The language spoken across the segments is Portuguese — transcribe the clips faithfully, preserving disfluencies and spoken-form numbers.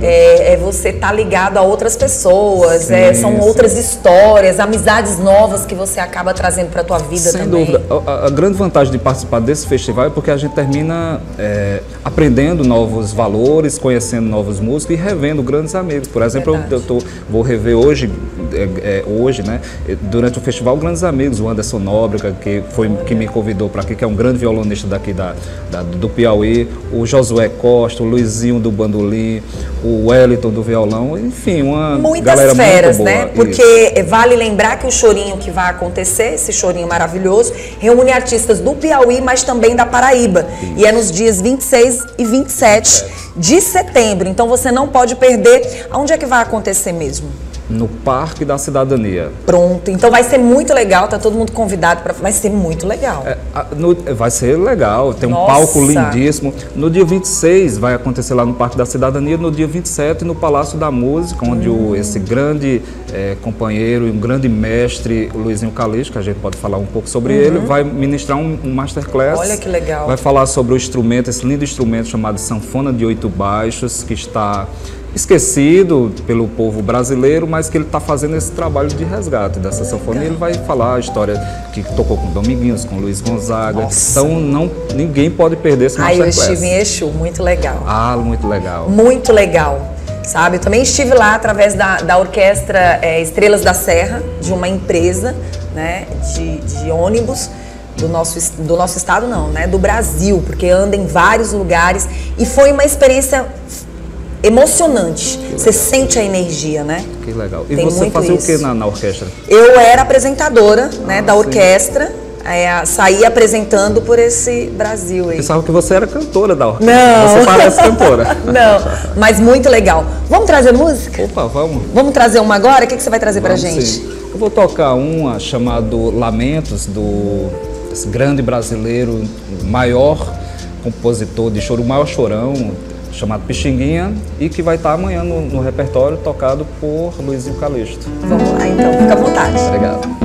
é, é você estar tá ligado a outras pessoas, sim, é, são sim. outras histórias, amizades novas que você acaba trazendo para a tua vida Sem também. Sem dúvida. A, a grande vantagem de participar desse festival é porque a gente termina é, aprendendo novos valores, conhecendo novos músicos e revendo grandes amigos. Por exemplo, eu, eu tô, vou rever hoje, é, é, hoje, né, durante o festival, grandes amigos, o Anderson Nóbrega, que foi que me convidou para aqui, que é um grande violonista daqui da, da, do Piauí, o Josué Costa, o Luizinho do bandolim, o Wellington do violão, enfim, uma Muitas galera feras, muito boa. né? Porque isso. Vale lembrar que o chorinho que vai acontecer, esse chorinho maravilhoso, reúne artistas do Piauí, mas também da Paraíba. Isso. E é nos dias vinte e seis e vinte e sete de setembro. Então você não pode perder. Aonde é que vai acontecer mesmo? No Parque da Cidadania. Pronto, então vai ser muito legal, tá todo mundo convidado, pra... vai ser muito legal. É, no, vai ser legal, tem um Nossa. palco lindíssimo. No dia vinte e seis vai acontecer lá no Parque da Cidadania, no dia vinte e sete no Palácio da Música, onde hum. o, esse grande é, companheiro e um grande mestre, o Luizinho Calixto, que a gente pode falar um pouco sobre uhum. ele, vai ministrar um, um masterclass. Olha que legal. Vai falar sobre o instrumento, esse lindo instrumento chamado sanfona de oito baixos, que está esquecido pelo povo brasileiro, mas que ele está fazendo esse trabalho de resgate dessa sanfona. E ele vai falar a história que tocou com Dominguinhos, com Luiz Gonzaga. Nossa. Então não, ninguém pode perder esse masterclass. Ah, eu estive em Exu, muito legal. Ah, muito legal. Muito legal, sabe? Eu também estive lá através da, da orquestra é, Estrelas da Serra, de uma empresa, né, de, de ônibus. Do nosso, do nosso estado não, né? Do Brasil, porque anda em vários lugares. E foi uma experiência emocionante. Você sente a energia, né? Que legal. E Tem você fazia isso. o que na, na orquestra? Eu era apresentadora, ah, né, da sim. orquestra. É, saí apresentando por esse Brasil aí. Pensava que você era cantora da orquestra. Não. Você parece cantora. Não, mas muito legal. Vamos trazer música? Opa, vamos. Vamos trazer uma agora? O que, que você vai trazer vamos, pra gente? Sim. Eu vou tocar uma chamada Lamentos, do esse grande brasileiro, maior compositor de choro, o maior chorão, chamado Pixinguinha, e que vai estar amanhã no, no repertório, tocado por Luizinho Calixto. Vamos lá então, fica à vontade. Obrigado.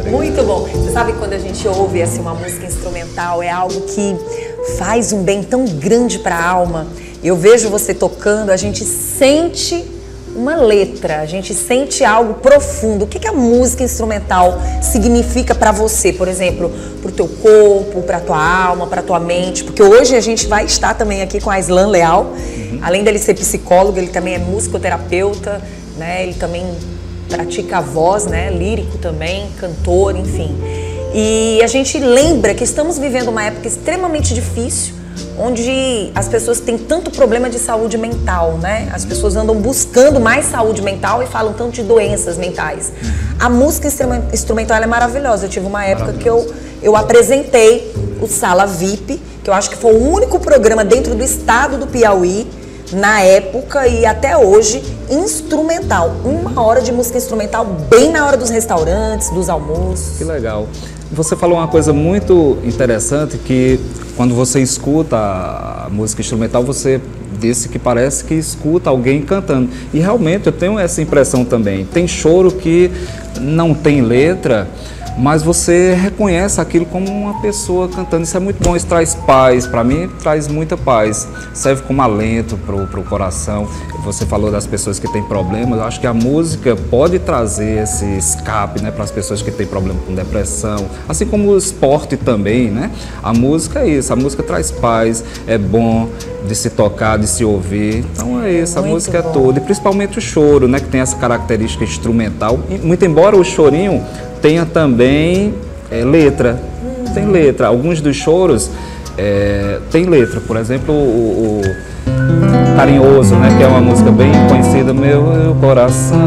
Muito bom. Você sabe quando a gente ouve assim, uma música instrumental, é algo que faz um bem tão grande para a alma. Eu vejo você tocando, a gente sente uma letra, a gente sente algo profundo. O que que a música instrumental significa para você, por exemplo, para o teu corpo, para a tua alma, para a tua mente? Porque hoje a gente vai estar também aqui com a Aislan Leal. Uhum. Além dele ser psicólogo, ele também é musicoterapeuta, né? Ele também pratica a voz, né? Lírico também, cantor, enfim. E a gente lembra que estamos vivendo uma época extremamente difícil, onde as pessoas têm tanto problema de saúde mental, né? As pessoas andam buscando mais saúde mental e falam tanto de doenças mentais. A música instrumental ela é maravilhosa. Eu tive uma época que eu, eu apresentei o Sala V I P, que eu acho que foi o único programa dentro do estado do Piauí, na época e até hoje, instrumental. Uma hora de música instrumental bem na hora dos restaurantes, dos almoços. Que legal. Você falou uma coisa muito interessante, que quando você escuta a música instrumental, você disse que parece que escuta alguém cantando. E realmente eu tenho essa impressão também. Tem choro que não tem letra, mas você reconhece aquilo como uma pessoa cantando. Isso é muito bom, isso traz paz, para mim traz muita paz, serve como alento para o coração. Você falou das pessoas que têm problemas, eu acho que a música pode trazer esse escape, né, para as pessoas que têm problema com depressão, assim como o esporte também, né? A música é isso, a música traz paz, é bom de se tocar, de se ouvir, então é isso, a muito música bom. É toda, e principalmente o choro, né, que tem essa característica instrumental, e, muito embora o chorinho tenha também é, letra, hum. tem letra. Alguns dos choros é, tem letra, por exemplo, o, o Carinhoso, né, que é uma música bem conhecida, Meu Coração.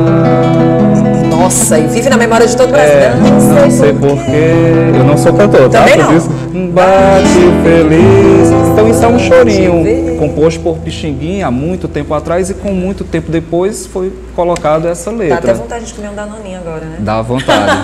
Nossa, e vive na memória de todo o Brasil. É, não, não sei porquê, eu não sou cantor, tá? Também não. Isso, bate feliz. Então isso é um chorinho composto por Pixinguinha há muito tempo atrás e com muito tempo depois foi colocado essa letra. Dá até vontade de comer um danoninho agora, né? Dá vontade.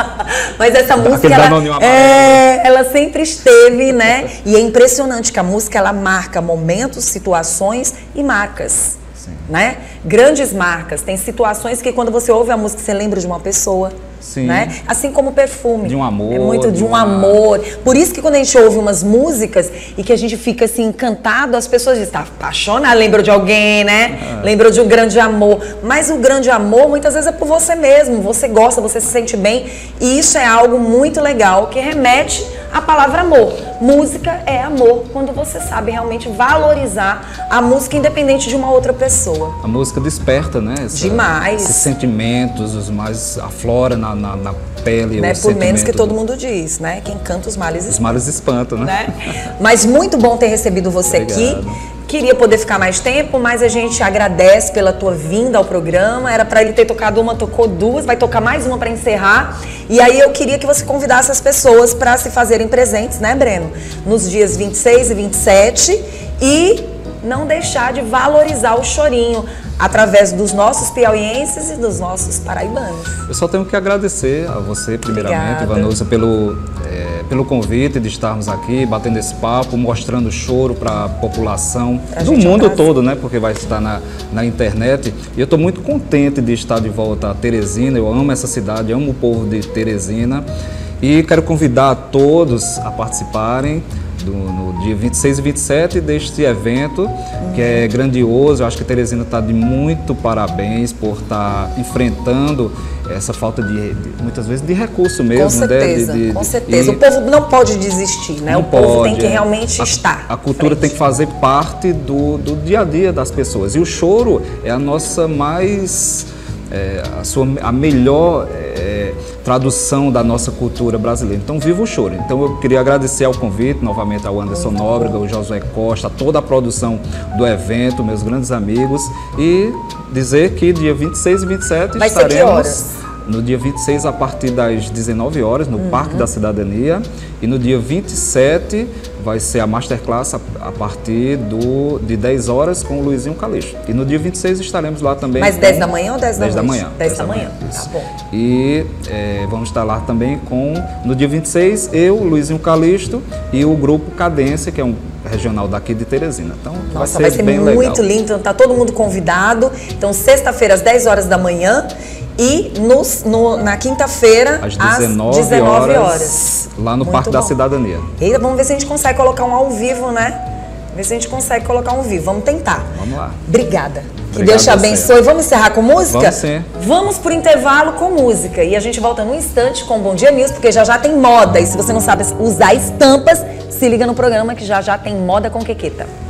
Mas essa música, ela, é, ela sempre esteve, né? E é impressionante que a música, ela marca momentos, situações e marcas. Sim. Né? Grandes marcas. Tem situações que quando você ouve a música, você lembra de uma pessoa. Sim. Né? Assim como o perfume. De um amor. É muito de, de um uma... amor. Por isso que quando a gente ouve umas músicas e que a gente fica assim encantado, as pessoas dizem, tá apaixonado, lembra de alguém, né? É. Lembra de um grande amor. Mas o grande amor muitas vezes é por você mesmo. Você gosta, você se sente bem. E isso é algo muito legal que remete à palavra amor. Música é amor, quando você sabe realmente valorizar a música independente de uma outra pessoa. A música desperta, né? Essa, demais. Esses sentimentos, os mais aflora na, na, na pele. Né? Por menos que todo do... mundo diz, né? Quem canta os males espanta. Os males espantam, né? né? Mas muito bom ter recebido você Obrigado. Aqui. Queria poder ficar mais tempo, mas a gente agradece pela tua vinda ao programa. Era para ele ter tocado uma, tocou duas, vai tocar mais uma para encerrar. E aí eu queria que você convidasse as pessoas para se fazerem presentes, né, Breno? Nos dias vinte e seis e vinte e sete e não deixar de valorizar o chorinho através dos nossos piauienses e dos nossos paraibanos. Eu só tenho que agradecer a você, primeiramente, Vanusa, pelo, é, pelo convite de estarmos aqui, batendo esse papo, mostrando o choro para a população pra do mundo é um todo, né? Porque vai estar na, na internet. E eu estou muito contente de estar de volta a Teresina. Eu amo essa cidade, amo o povo de Teresina. E quero convidar a todos a participarem Do, no dia vinte e seis e vinte e sete deste evento, uhum. que é grandioso. Eu acho que Teresina está de muito parabéns por estar tá enfrentando essa falta de, de, muitas vezes, de recurso mesmo. Com certeza, né? de, de, com certeza. E, o povo não pode desistir, né? O povo pode, tem que é. realmente a, estar. A cultura frente. Tem que fazer parte do, do dia a dia das pessoas. E o choro é a nossa mais... É, a, sua, a melhor é, tradução da nossa cultura brasileira. Então, viva o choro. Então, eu queria agradecer ao convite, novamente ao Anderson Nóbrega, ao Josué Costa, a toda a produção do evento, meus grandes amigos, e dizer que dia vinte e seis e vinte e sete Vai estaremos... ser que horas? No dia vinte e seis, a partir das dezenove horas, no uhum. Parque da Cidadania. E no dia vinte e sete, vai ser a Masterclass a, a partir do, de dez horas com o Luizinho Calixto. E no dia vinte e seis estaremos lá também. Mas dez da manhã ou dez da noite? dez da manhã. dez da manhã, tá bom. E é, vamos estar lá também com, no dia vinte e seis, eu, Luizinho Calixto e o grupo Cadência, que é um regional daqui de Teresina. Então, Nossa, vai ser, vai ser bem muito legal. lindo. Então, tá todo mundo convidado. Então, sexta-feira, às dez horas da manhã. E nos, no, na quinta-feira, às às dezenove dezenove horas, horas. lá no Muito Parque da bom. Cidadania. E vamos ver se a gente consegue colocar um ao vivo, né? Ver se a gente consegue colocar um ao vivo. Vamos tentar. Vamos lá. Obrigada. Que Obrigado Deus te a abençoe. você. Vamos encerrar com música? Vamos sim. Vamos por intervalo com música. E a gente volta num instante com Bom Dia News, porque já já tem moda. E se você não sabe usar estampas, se liga no programa que já já tem moda com Quequeta.